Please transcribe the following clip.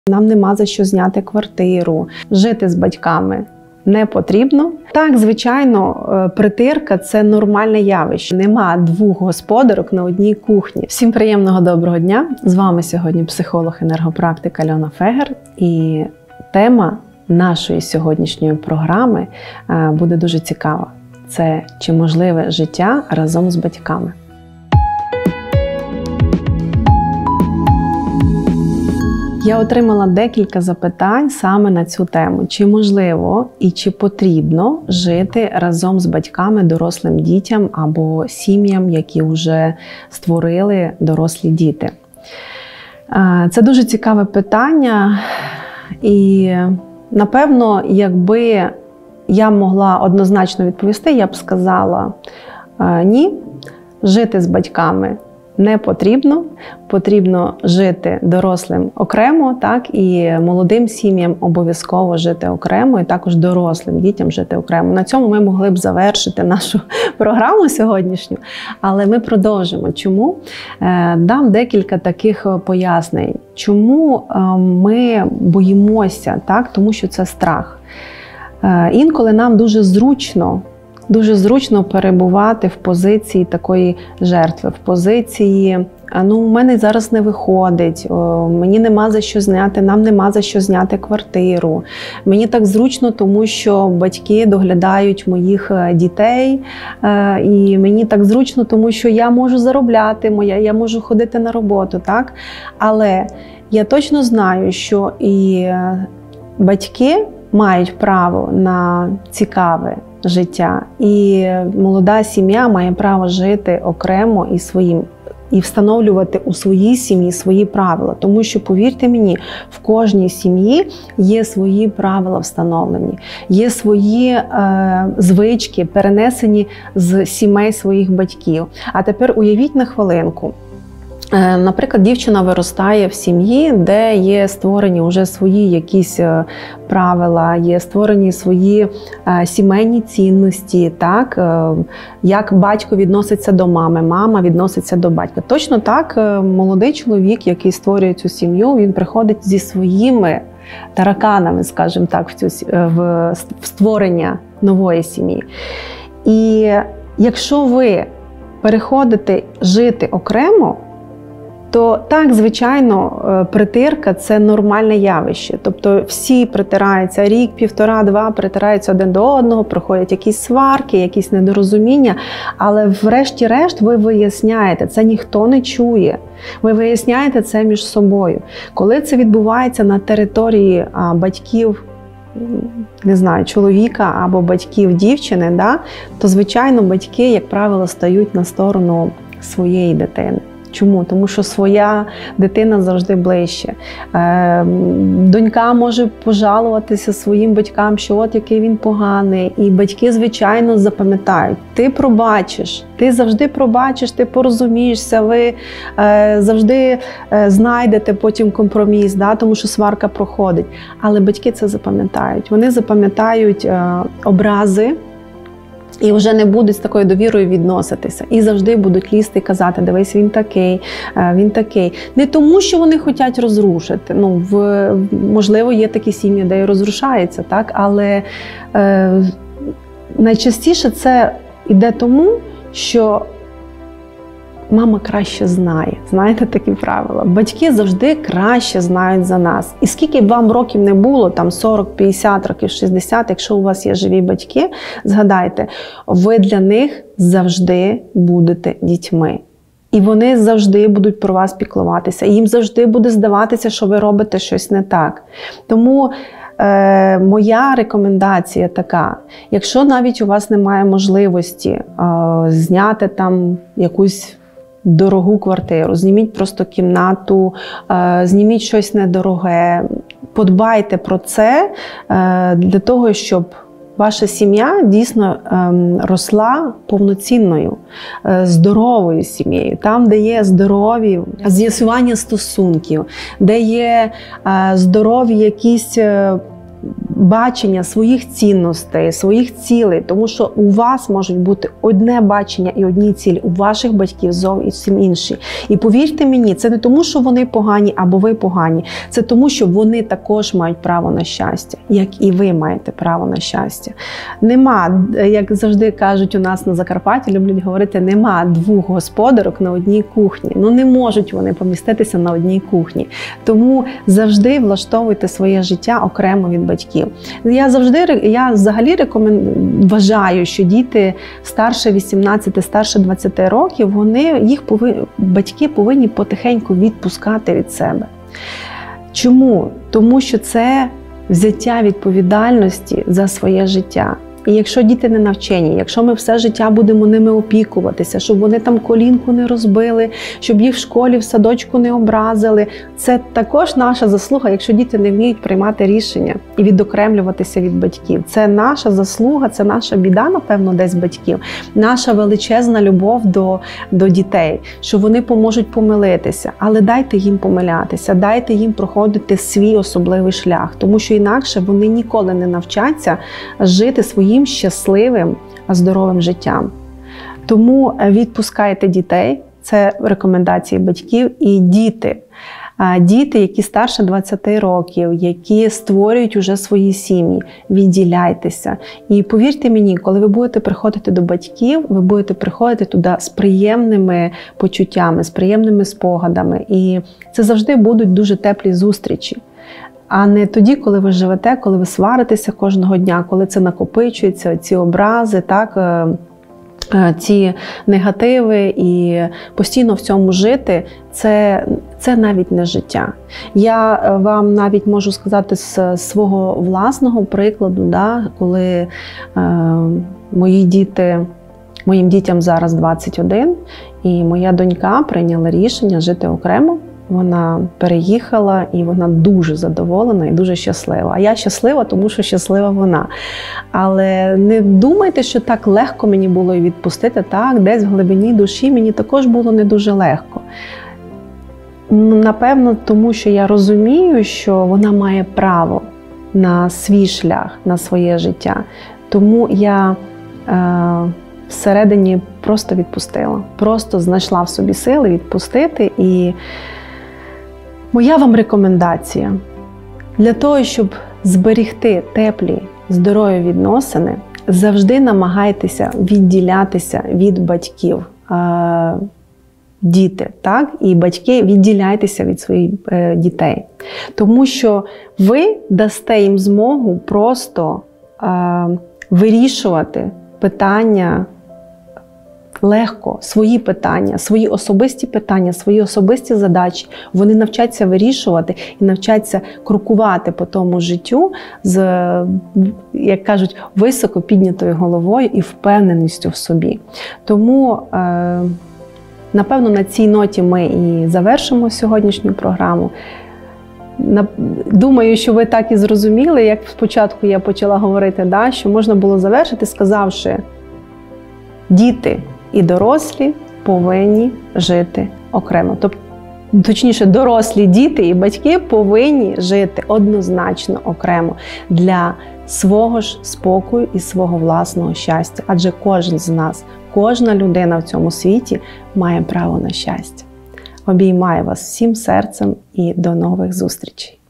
Нам нема за що зняти квартиру, жити з батьками не потрібно. Так, звичайно, притирка – це нормальне явище. Нема двох господарок на одній кухні. Всім приємного доброго дня! З вами сьогодні психолог-енергопрактик Альона Фегер. І тема нашої сьогоднішньої програми буде дуже цікава. Це чи можливе життя разом з батьками. Я отримала декілька запитань саме на цю тему. Чи можливо і чи потрібно жити разом з батьками дорослим дітям або сім'ям, які вже створили дорослі діти? Це дуже цікаве питання. І, напевно, якби я могла однозначно відповісти, я б сказала ні, жити з батьками не потрібно. Потрібно жити дорослим окремо, так, і молодим сім'ям обов'язково жити окремо, і також дорослим дітям жити окремо. На цьому ми могли б завершити нашу програму сьогоднішню, але ми продовжимо. Чому? Дам декілька таких пояснень. Чому ми боїмося, так? Тому що це страх. Інколи нам дуже зручно перебувати в позиції такої жертви, в позиції у мене зараз не виходить, мені нема за що зняти, нам нема за що зняти квартиру. Мені так зручно, тому що батьки доглядають моїх дітей, і мені так зручно, тому що я можу заробляти, я можу ходити на роботу, так? Але я точно знаю, що і батьки мають право на цікаве життя, і молода сім'я має право жити окремо і встановлювати у своїй сім'ї свої правила. Тому що, повірте мені, в кожній сім'ї є свої правила встановлені, є свої звички, перенесені з сімей своїх батьків. А тепер уявіть на хвилинку. Наприклад, дівчина виростає в сім'ї, де є створені вже свої якісь правила, є створені свої сімейні цінності, так? Як батько відноситься до мами, мама відноситься до батька. Точно так молодий чоловік, який створює цю сім'ю, він приходить зі своїми тараканами, скажімо так, в створення нової сім'ї. І якщо ви переходите жити окремо, то так, звичайно, притирка – це нормальне явище. Тобто всі притираються рік, півтора, два, притираються один до одного, проходять якісь сварки, якісь недорозуміння, але врешті-решт ви виясняєте, це ніхто не чує. Ви виясняєте це між собою. Коли це відбувається на території батьків, не знаю, чоловіка або батьків дівчини, то, звичайно, батьки, як правило, стають на сторону своєї дитини. Чому? Тому що своя дитина завжди ближче. Донька може пожалуватися своїм батькам, що от який він поганий. І батьки, звичайно, запам'ятають. Ти пробачиш, ти завжди пробачиш, ти порозумієшся, ви завжди знайдете потім компроміс, тому що сварка проходить. Але батьки це запам'ятають. Вони запам'ятають образи, і вже не будуть з такою довірою відноситися. І завжди будуть лізти і казати, дивись, він такий, він такий. Не тому, що вони хочуть розрушити. Можливо, є такі сім'ї, де і розрушається, так? Але найчастіше це йде тому, що мама краще знає. Знаєте такі правила? Батьки завжди краще знають за нас. І скільки б вам років не було, там 40, 50 років, 60, якщо у вас є живі батьки, згадайте, ви для них завжди будете дітьми. І вони завжди будуть про вас піклуватися. І їм завжди буде здаватися, що ви робите щось не так. Тому моя рекомендація така, якщо навіть у вас немає можливості зняти там якусь дорогу квартиру, зніміть просто кімнату, зніміть щось недороге, подбайте про це для того, щоб ваша сім'я дійсно росла повноцінною, здоровою сім'єю. Там, де є здорові з'ясування стосунків, де є здорові якісь бачення своїх цінностей, своїх цілей, тому що у вас можуть бути одне бачення і одні цілі, у ваших батьків зовсім інші. І повірте мені, це не тому, що вони погані або ви погані, це тому, що вони також мають право на щастя, як і ви маєте право на щастя. Нема, як завжди кажуть у нас на Закарпатті, люблять говорити, нема двох господарок на одній кухні. Ну не можуть вони поміститися на одній кухні. Тому завжди влаштовуйте своє життя окремо від батьків. Я взагалі вважаю, що діти старше 18, старше 20 років, батьки повинні потихеньку відпускати від себе. Чому? Тому що це взяття відповідальності за своє життя. І якщо діти не навчені, якщо ми все життя будемо ними опікуватися, щоб вони там колінку не розбили, щоб їх в школі, в садочку не образили, це також наша заслуга, якщо діти не вміють приймати рішення і відокремлюватися від батьків. Це наша заслуга, це наша біда, напевно, десь батьків, наша величезна любов до дітей, що вони поможуть помилитися, але дайте їм помилятися, дайте їм проходити свій особливий шлях, тому що інакше вони ніколи не навчаться жити своїм щасливим, здоровим життям. Тому відпускайте дітей, це рекомендації батьків, і діти, які старше 20 років, які створюють уже свої сім'ї, відділяйтеся. І повірте мені, коли ви будете приходити до батьків, ви будете приходити туди з приємними почуттями, з приємними спогадами. І це завжди будуть дуже теплі зустрічі. А не тоді, коли ви живете, коли ви сваритеся кожного дня, коли це накопичується, ці образи, так, ці негативи, і постійно в цьому жити, це навіть не життя. Я вам навіть можу сказати з свого власного прикладу, да, коли моїм дітям зараз 21, і моя донька прийняла рішення жити окремо. Вона переїхала, і вона дуже задоволена і дуже щаслива. А я щаслива, тому що щаслива вона. Але не думайте, що так легко мені було її відпустити. Так, десь в глибині душі мені також було не дуже легко. Напевно, тому що я розумію, що вона має право на свій шлях, на своє життя. Тому я всередині просто відпустила. Просто знайшла в собі сили відпустити. І моя вам рекомендація. Для того, щоб зберегти теплі, здорові відносини, завжди намагайтеся відділятися від батьків. Діти, так? І батьки, відділяйтеся від своїх дітей. Тому що ви дасте їм змогу просто вирішувати питання легко, свої питання, свої особисті питання, свої особисті задачі. Вони навчаться вирішувати і навчаться крокувати по тому життю з, як кажуть, високо піднятою головою і впевненістю в собі. Тому, напевно, на цій ноті ми і завершимо сьогоднішню програму. Думаю, що ви так і зрозуміли, як спочатку я почала говорити, да, що можна було завершити, сказавши: діти і дорослі повинні жити окремо. Тобто, точніше, дорослі діти і батьки повинні жити однозначно окремо для свого ж спокою і свого власного щастя. Адже кожен з нас, кожна людина в цьому світі має право на щастя. Обіймаю вас всім серцем і до нових зустрічей.